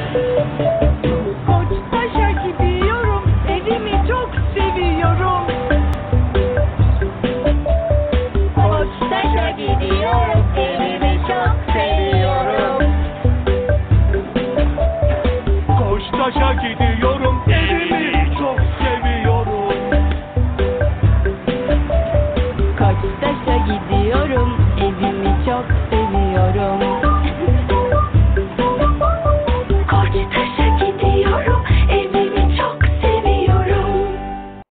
Koçtaş'a gidiyorum, evimi çok seviyorum. Koçtaş'a gidiyorum, evimi çok seviyorum. Koçtaş'a gidiyorum, evimi çok seviyorum. Koçtaş'a gidiyorum, evimi çok seviyorum.